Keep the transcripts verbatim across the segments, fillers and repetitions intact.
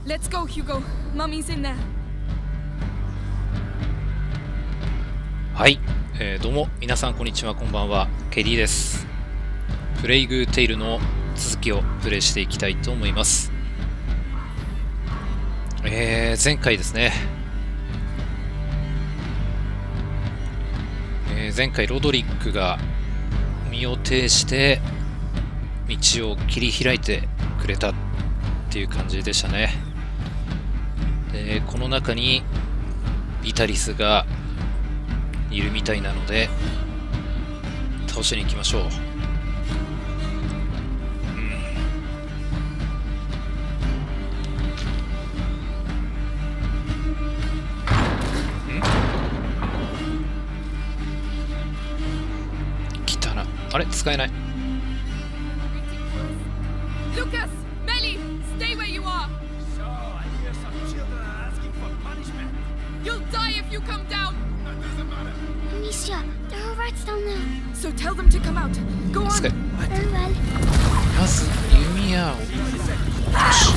Let's go, Hugo. Mummy's in there. はい、えー、どうも皆さんこんにちは、こんばんは。ケリーです。プレイグーテイルの続きをプレイしていきたいと思います。えー、前回ですね、えー、前回ロドリックが身を挺して道を切り開いてくれたっていう感じでしたね。でこの中にビタリスがいるみたいなので倒しに行きましょう。うん、来たな。あれ使えない。 Lucas, Melly, stay where you are. You'll die if you come down. Amicia, there are rats down there. So tell them to come out. Go on. Very well. まず弓矢を。よし。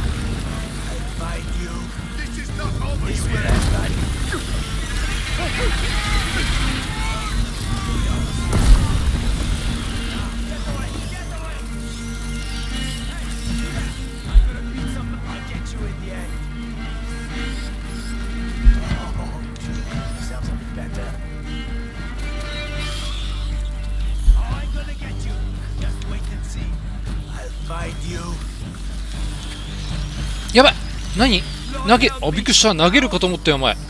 やばい、何投げ、あ、びっくりした。投げるかと思ったよお前。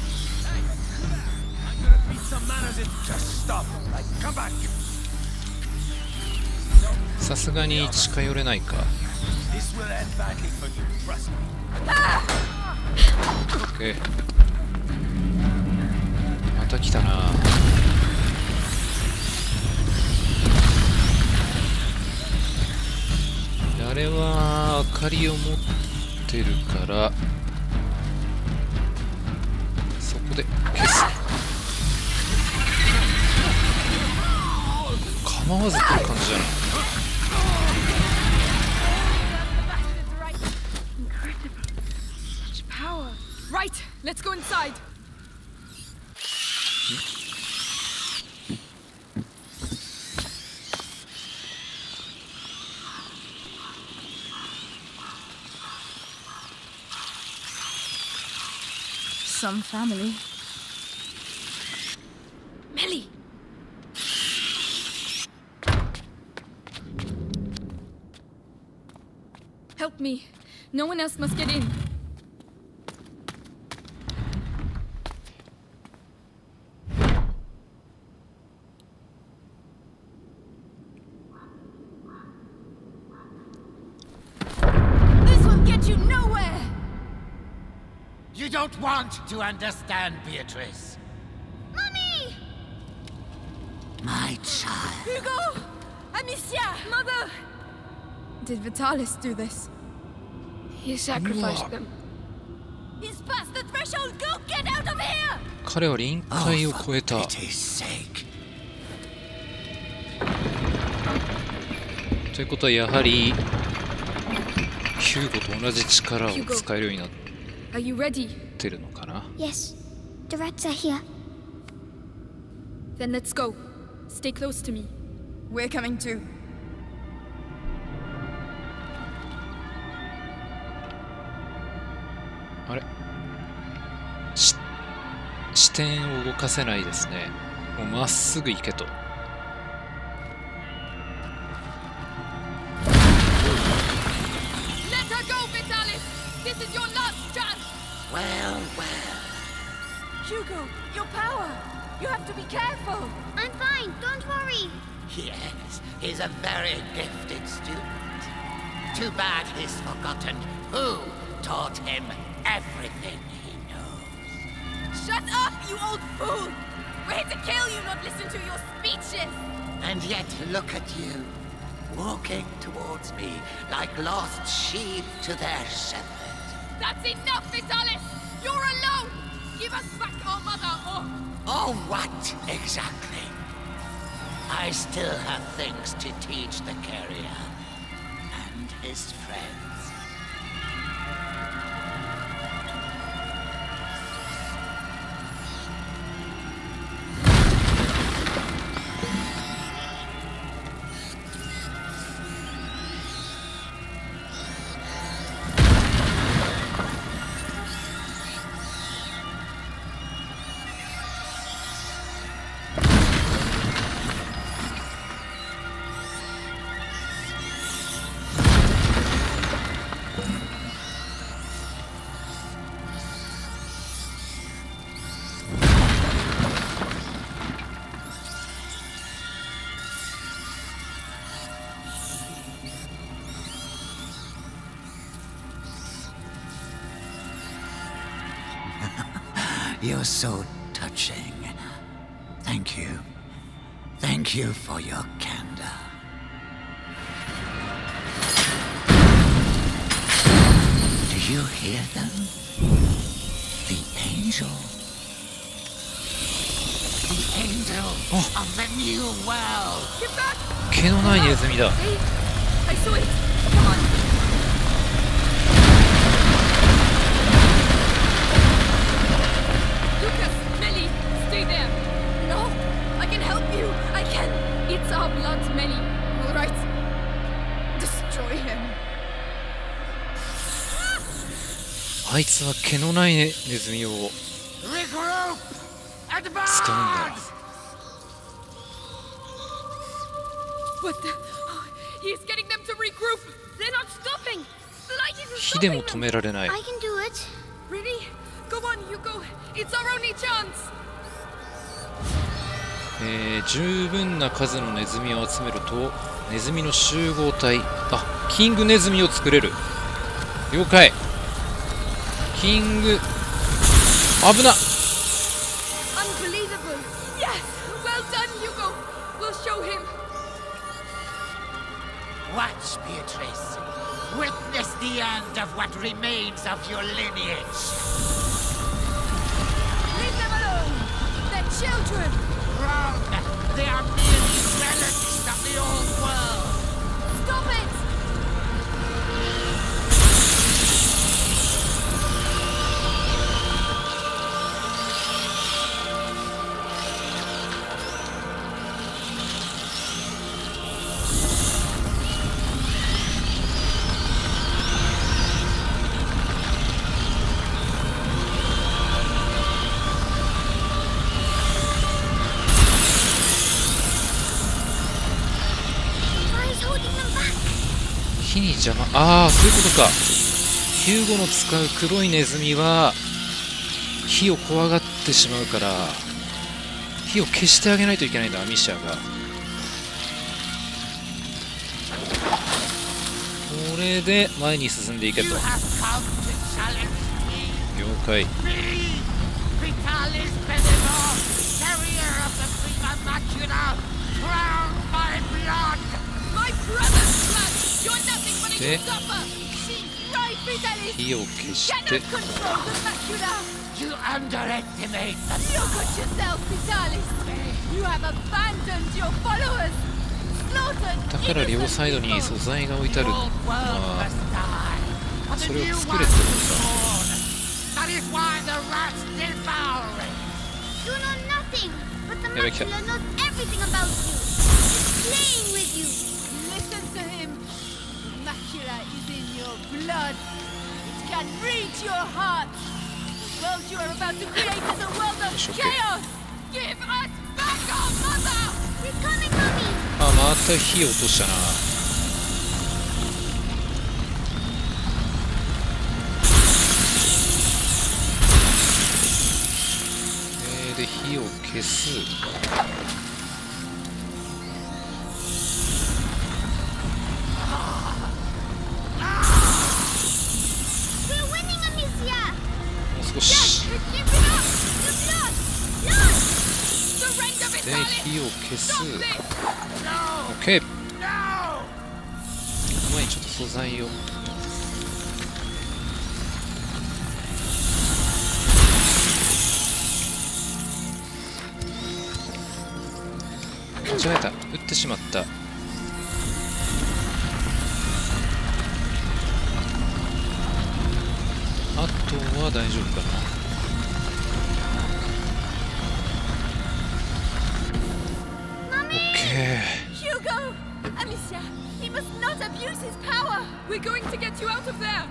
さすがに近寄れないか。オッケー、また来たな。あれは明かりを持ってるからそこで消す。構わず来る感じじゃない。 Right, let's go inside. Some family. Melly! Help me. No one else must get in. This will get you nowhere! You don't want to understand, Beatrice. Mummy! My child. Hugo! Amicia! Mother! Did Vitalis do this? He sacrificed them. He's past the threshold! Go get out of here! 彼は臨界を超えた。ということはやはりヒューゴと同じ力を使えるようになってるのかな。 Yes, the rats are here. Then let's go. Stay close to me. We're coming too. あれ、し視点を動かせないですね。もうまっすぐ行けと。 This is your last chance! Well, well. Hugo, your power! You have to be careful! I'm fine, don't worry. Yes, he's a very gifted student. Too bad he's forgotten who taught him everything he knows. Shut up, you old fool! We're here to kill you, not listen to your speeches! And yet look at you, walking towards me like lost sheep to their shepherd. That's enough, Vitalis! You're alone! Give us back our mother, or... Oh, what exactly? I still have things to teach the carrier and his friends. You're so touching. Thank you. Thank you for your candor. Do you hear them? The angel. The angel of the new world. Get back! 毛のないネズミだ。 See? I saw it. Come on. Lucas, Melly, stay there. No, I can help you. I can. It's our blood, Melly. All right. Destroy him. あいつは毛のないネズミを Regroup! 使うんだ。 What the? Oh, he's getting them to regroup. They're not stopping. The light isn't 火でも stopping 止められない。 I can do it. Really? Go on, you go. It's our only chance. えー、十分な数のネズミを集めるとネズミの集合体、あ、キングネズミを作れる。了解。キング、危な。 Unbelievable. Yes. Well done, Hugo. We'll show him. Watch, Beatrice. Witness the end of what remains of your lineage. Leave them alone. They're children. Wrong. They are merely relics of the old world. Stop it. Why is holding them back? 火に邪魔、ああ、そういうことか。ヒューゴの使う黒いネズミは火を怖がってしまうから火を消してあげないといけないんだ、アミシアが。これで前に進んでいけと。 You have come to challenge me. 了解。 Me, Vitalis Benevol, carrier of the Prima Macula, crowned by blood. My brother's blood. You're nothing but a Okay. usurper. She's right, Vitalis. 火を消し Cannot て control the macula. You underestimate the Look at yourself, Vitalis. You have abandoned your followers. Slaughtered だから両サイドに innocent 素 people. 材が置いてある。 old world まあ must die. But the それを new 作 one れってこと is か。 born. That is why the rats devour it. You know nothing, but the Yeah, we can- macula knows everything about you. It's playing with you. Listen to him. The macula is in your blood. It can reach your heart. The world you are about to create is a world of It's okay. chaos. Give us back our mother. He's coming, mommy. あ、また火を落としたな。えー、で火を消す。 We're winning, Amicia. もう少し Keep it up. The blood, blood. Surrender, で Vitalis. 火を消す。 Stop this. OK。 No! 前にちょっと素材を。間違えた。撃ってしまった。あとは大丈夫かな。 OK。 Hugo! Amicia, he must not abuse his power. We're going to get you out of there.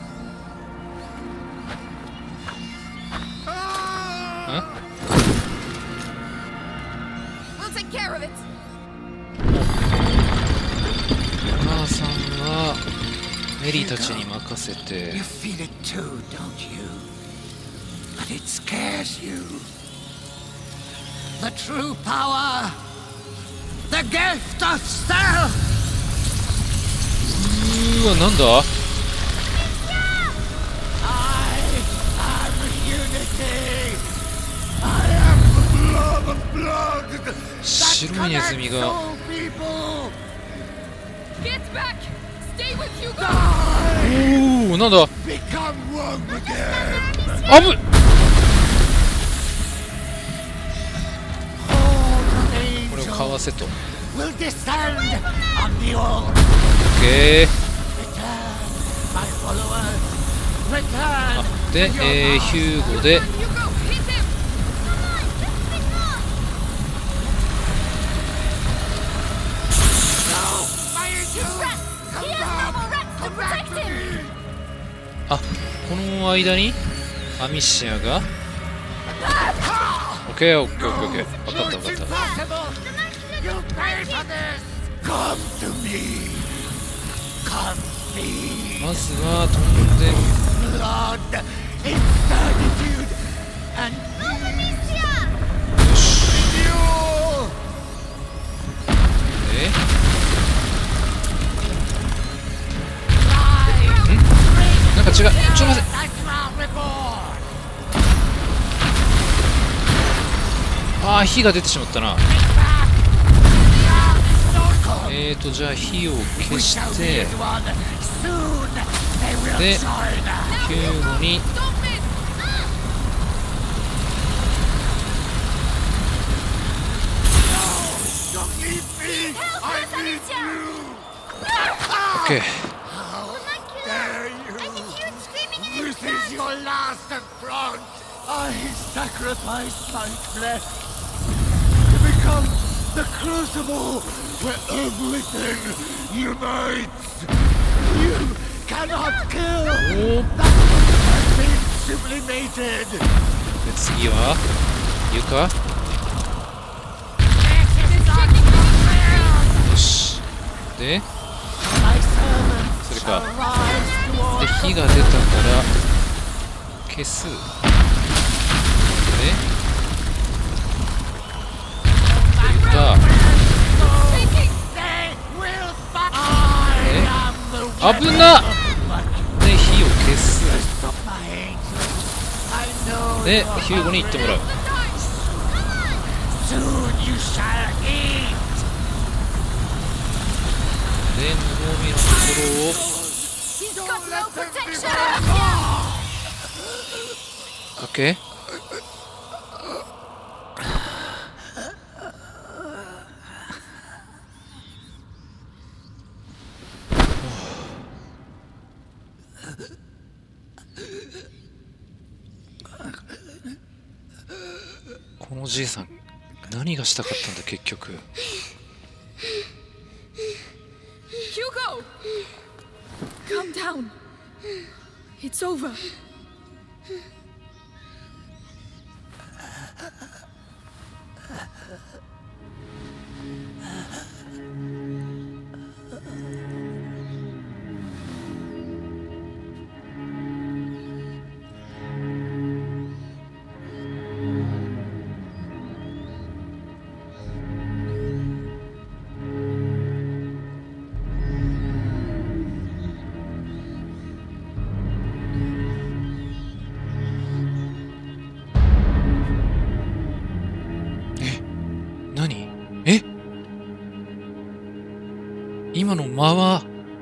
ん We'll take care of it. お母さんはメリーたちに任せて。 You feel it too, don't you? But it scares you. The true power, the gift of self. うーわ、なんだ I am unity. いネズミが。おお、なんだ。あぶっ。これをかわせと。オッケー。あ、で、えー、ヒューゴで。あ、この間にアミシアが。オッケーオッケーオッケーオッケー。分かった分かった。まずは飛んで。よし。え？なんか違う。ちょっと待って。ああ、火が出てしまったな。えーと、じゃあ火を消して、で、ヒューゴに。オッケー。 This is your last affront. I sacrifice my flesh to become the crucible where everything unites. You cannot kill that has been sublimated. で、次は床。よし。で、それか。で、火が出たから消す。で、歌。え、危なっ。で、火を消す。で、ヒューゴに行ってもらう。で、無防備のところを。オッケー。このじいさん、何がしたかったんだ結局。 Hugo! Calm down. It's over. 今の間は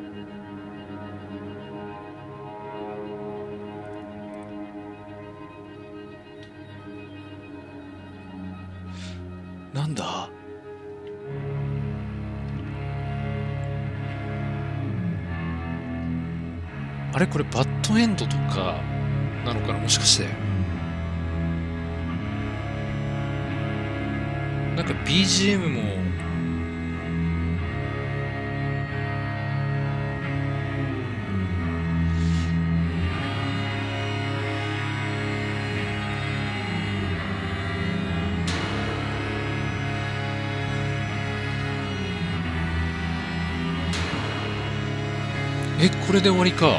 なんだ。あれこれバッドエンドとかなのかな、もしかして。なんか ビージーエム もえ、これで終わりか。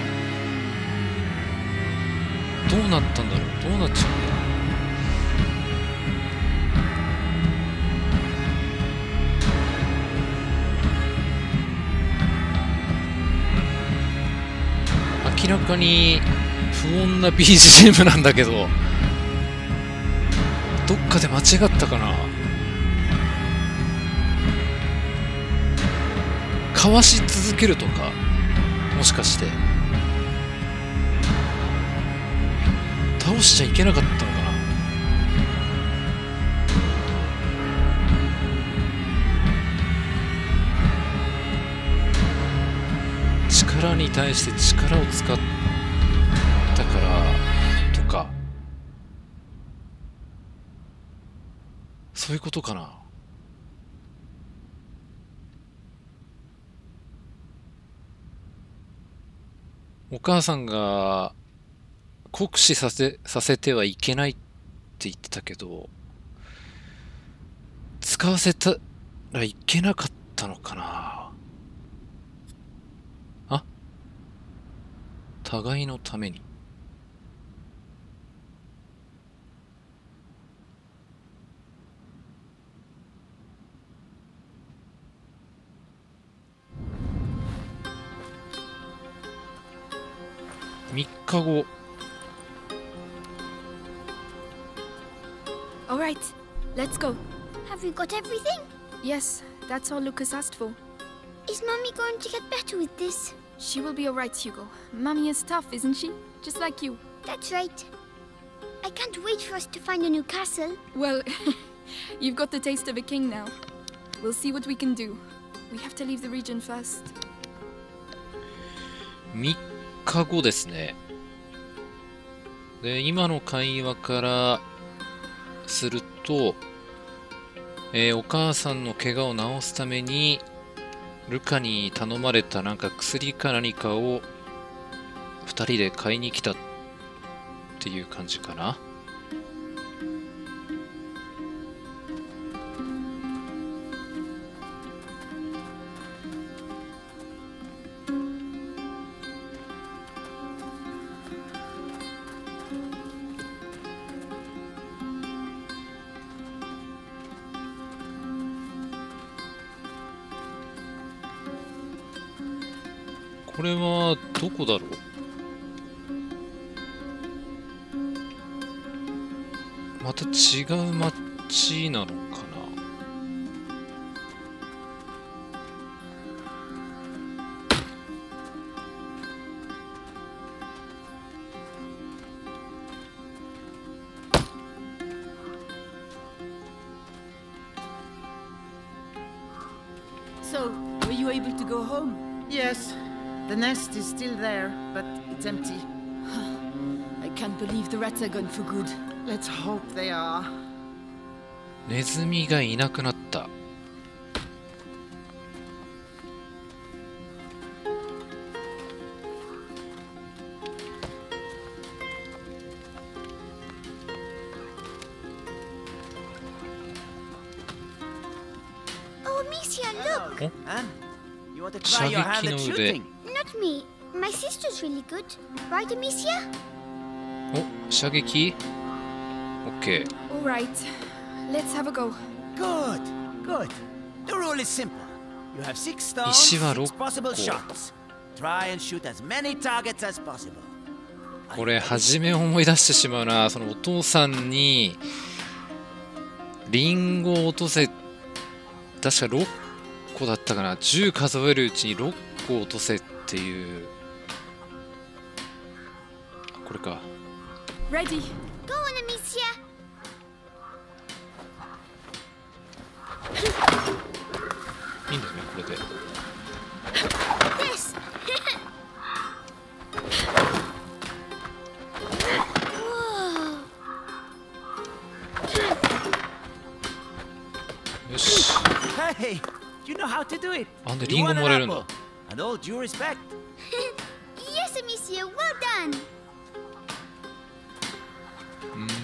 どうなったんだろう。どうなっちゃうんだ。明らかに不穏な ビージーエム なんだけど、どっかで間違ったかな。 かわし続けるとか、もしかして倒しちゃいけなかったのかな。力に対して力を使ったからとか、そういうことかな。お母さんが酷使させ、させてはいけないって言ってたけど、使わせたらいけなかったのかな。あ、互いのために。みっかご。 All right, let's go. Have we got everything? Yes, that's all Lucas asked for. Is Mummy going to get better with this? She will be all right, Hugo. Mummy is tough, isn't she? Just like you. That's right. I can't wait for us to find a new castle. Well, you've got the taste of a king now. We'll see what we can do. We have to leave the region first. みっかごですね。で、今の会話からすると、えー、お母さんの怪我を治すためにルカに頼まれたなんか薬か何かをふたりで買いに来たっていう感じかな。これはどこだろう。また違う町なのかな。 So, were you able to go home? Yes. The nest is still there, but it's empty. I can't believe the rats are gone for good. Let's hope they are. ネズミがいなくなった。 Oh, Amicia, look! Anne, you want to try your hand at shooting? Not me. My sister's really good. Right, Amicia? お、射撃 ?OK。 All right, let's have a go. Good, good. The rule is simple. You have six stones, 石は six ろっ possible 個。 shots. Try and shoot as many targets as possible. これ初め思い出してしまうな。そのお父さんにリンゴを落とせ、確かろっこだったかな。じゅう数えるうちにろっこ落とせっていう。これか。 Ready. Go on, Amicia. いいんだよね、これで。 This. Whoa. よし。 Hey, you know how to do it. あんで You リンゴ won も an らえるんだ。 apple. And all due respect. Yes, Amicia. Well done. うーん。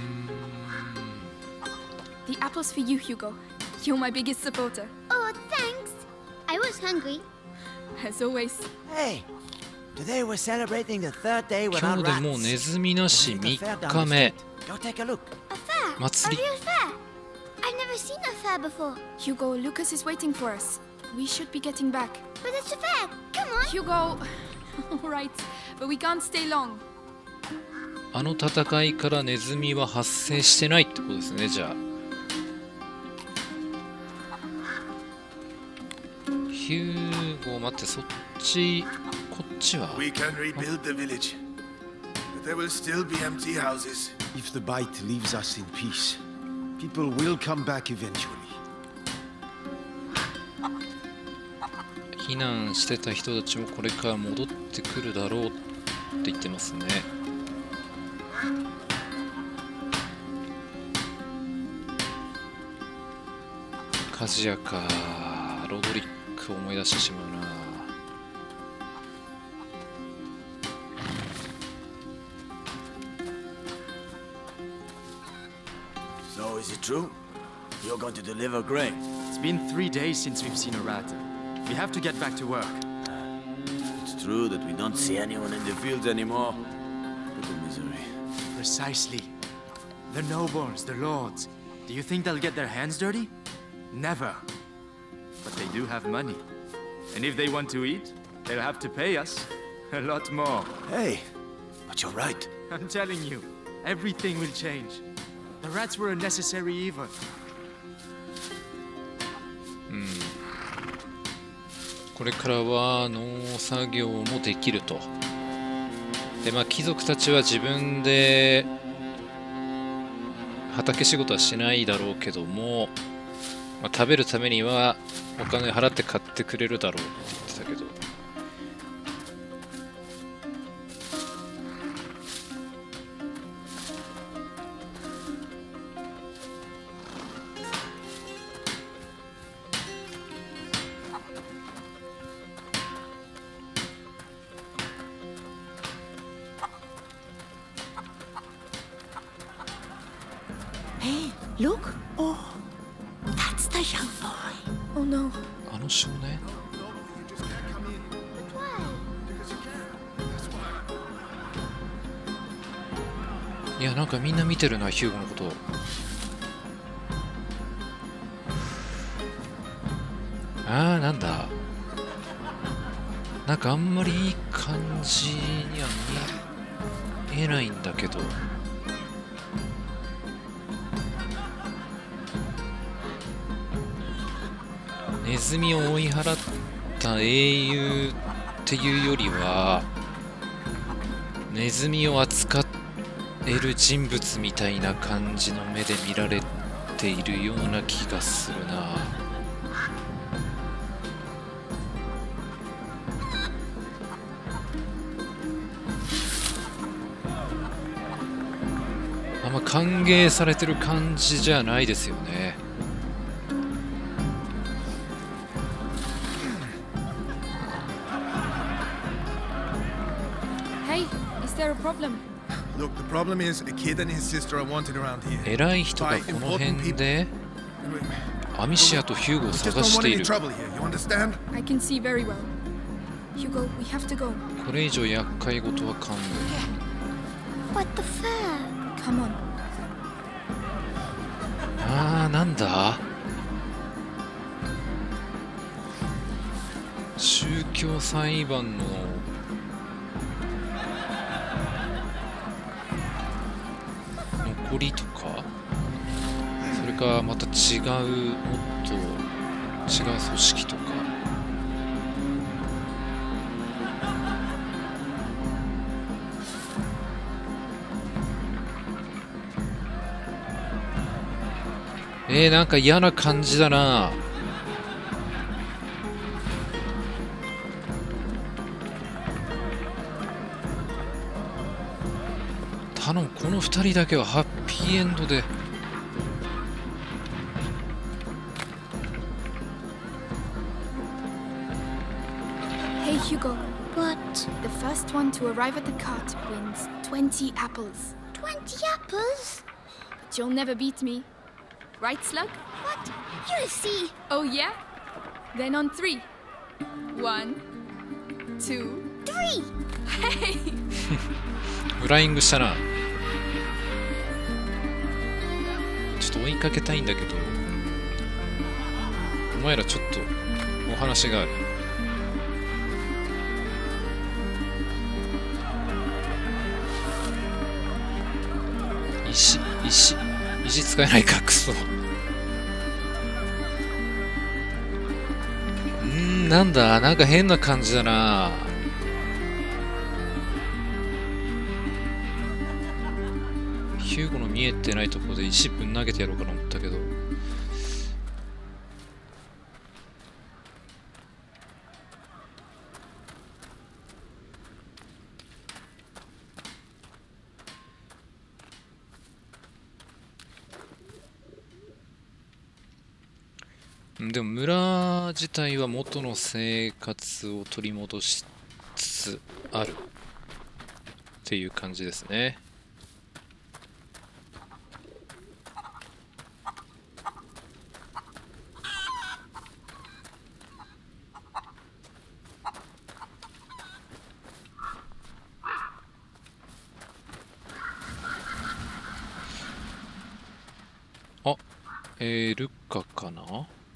The apple's for you, Hugo. You're my biggest supporter. Oh, thanks. I was hungry. As always. Hey, today we're celebrating the third day 今 without 日でもう rats. ネズミなし There's 3 a fair down 日 the 目。 street. Go take a look. A fair. Matsuri. A real fair. I've never seen a fair before. Hugo, Lucas is waiting for us. We should be getting back. But it's a fair. Come on. Hugo. All right, but we can't stay long. あの戦いからネズミは発生してないってことですね、じゃあ。ヒュー。 ゴ待って、そっちこっちは We can rebuild the village, but there will still be empty houses. If the bite leaves us in peace, people will come back eventually. 避難してた人たちもこれから戻ってくるだろうって言ってますね。カジヤか、ロドリックを思い出してしまうな。 So is it true? You're going to deliver grain? It's been three days since we've seen a rat. We have to get back to work. It's true that we don't see anyone in the fields anymore. Little misery. Precisely. The nobles, the lords. Do you think they'll get their hands dirty? Never. But they do have money. And if they want to eat, they'll have to pay us a lot more. Hey, but you're right. I'm telling you, everything will change. The rats were a necessary evil. うん。これからは農作業もできると。で、まあ貴族たちは自分で畑仕事はしないだろうけども、まあ、食べるためにはお金払って買ってくれるだろうって言ってたけど。 Look! Oh, that's the young boy. Oh no. あの少年？いや、なんかみんな見てるな、ヒューゴのこと。ああ、なんだ。なんかあんまりいい感じには見えないんだけど。ネズミを追い払った英雄っていうよりはネズミを扱える人物みたいな感じの目で見られているような気がするな。あんま歓迎されてる感じじゃないですよね。 Look, the problem is a kid and his sister are wanted around here. 偉い人がこの辺でアミシアとヒューゴを探している。 I can see very well. Hugo, we have to go. これ以上厄介事は勘弁。 What the fuck? Come on. ああ、なんだ？宗教裁判の残りとか、それかまた違うもっと違う組織とか。えー、なんか嫌な感じだな。頼む、このふたりだけはハッピーエンドで。 Hey Hugo, What? the first one to arrive at the cart wins twenty apples. Twenty apples? But you'll never beat me. Right, Slug? What? You'll see. Oh yeah? Then on three. One, two, Three. hey! フライングしたな。ちょっと追いかけたいんだけど、お前らちょっとお話がある。石、石、石使えないか、クソ。 ん、なんだ、なんか変な感じだな。ヒューゴの見えてないところで石ぶん投げてやろうかな思ったけど。でも村自体は元の生活を取り戻しつつあるっていう感じですね。あ、えー、ルカかな。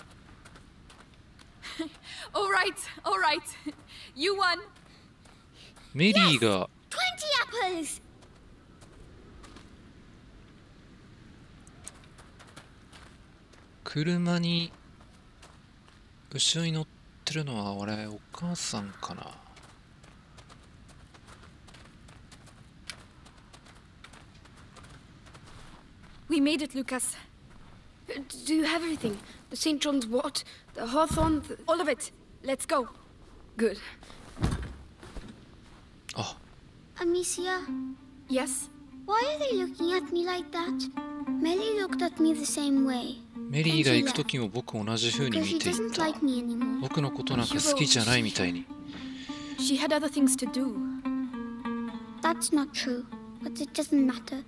All right, all right. You won. メリーが twenty apples. 車に後ろに乗ってるのは俺お母さんかな。 We made it, Lucas. Do you have everything? The Saint John's wort, the hawthorn, the... All of it. Let's go. Good. Oh. Amicia? Yes? Why are they looking at me like that? Melly looked at me the same way. メリーが行く時も僕同じ風に見ていた。僕のことなんか好きじゃないみたいに。 She had other things to do. That's not true, but it doesn't matter.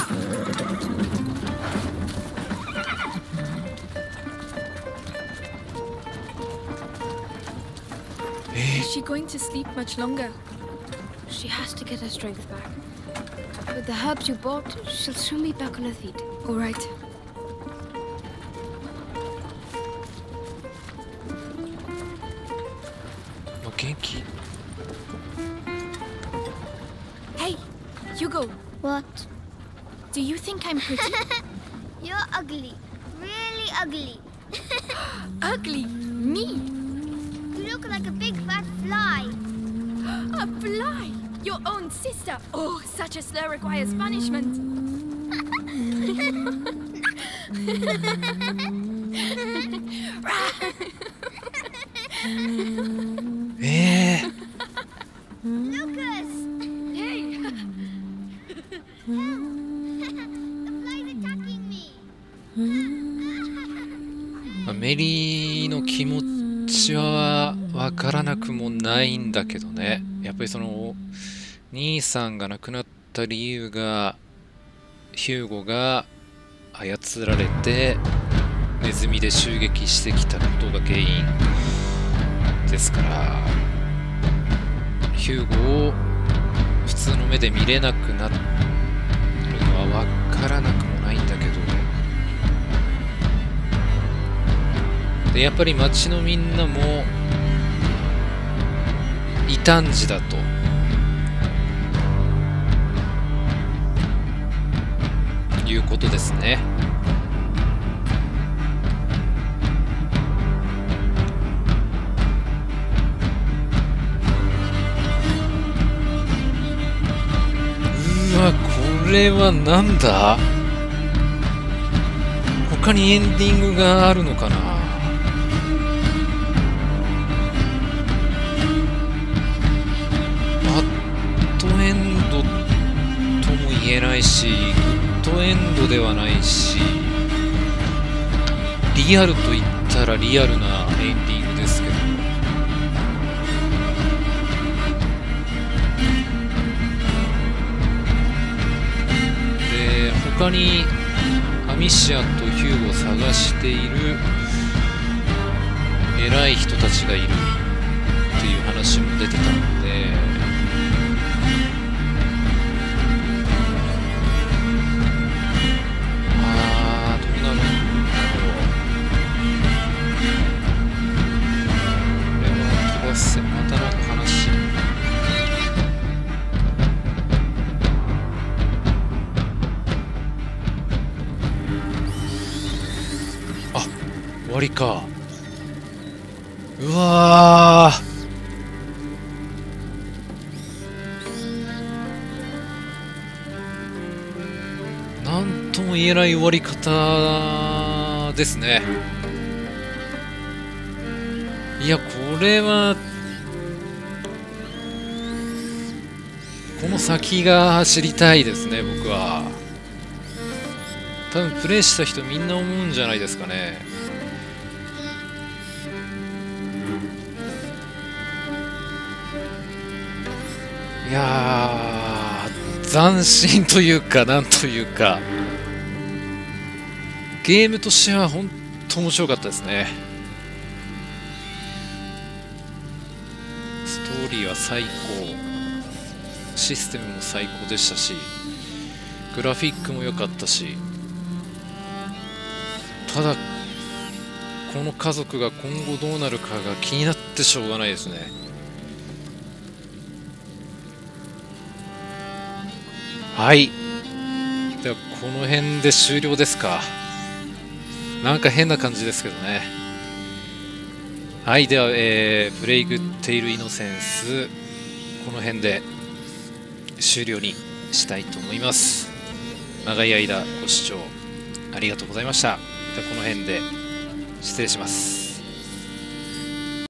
Is she going to sleep much longer? She has to get her strength back. With the herbs you bought, she'll soon be back on her feet. All right. Genki. Hey, Hugo. What? Do you think I'm pretty? You're ugly. Really ugly. Ugly? Me? You look like a big fat fly. A fly? Your own sister? Oh, such a slur requires punishment. Eh. Lucas! Hey! The fly's attacking me. メリーの気持ちは分からなくもないんだけどね。やっぱりその兄さんが亡くなった理由がヒューゴが操られてネズミで襲撃してきたことが原因ですから、ヒューゴを普通の目で見れなくなるのは分からなくもないんだけど、でやっぱり町のみんなも異端児だということですね。うわ、これはなんだ？他にエンディングがあるのかな？バッドエンドとも言えないし、グッドエンドではないし、リアルと言ったらリアルなエンディングですけど、で他にアミシアとヒューゴを探している偉い人たちがいるっていう話も出てたので、あーどうなるんだろう。これは飛ばせ、またなんか話。あ、終わりか。 うわー、なんとも言えない終わり方ですね。いや、これはこの先が知りたいですね。僕は多分プレイした人みんな思うんじゃないですかね。いやー、斬新というか、なんというか、ゲームとしては本当面白かったですね。ストーリーは最高、システムも最高でしたし、グラフィックも良かったし、ただこの家族が今後どうなるかが気になってしょうがないですね。はい、ではこの辺で終了ですか。なんか変な感じですけどね。はい、では、えー、プレイグッテイルイノセンス、この辺で終了にしたいと思います。長い間ご視聴ありがとうございました。ではこの辺で失礼します。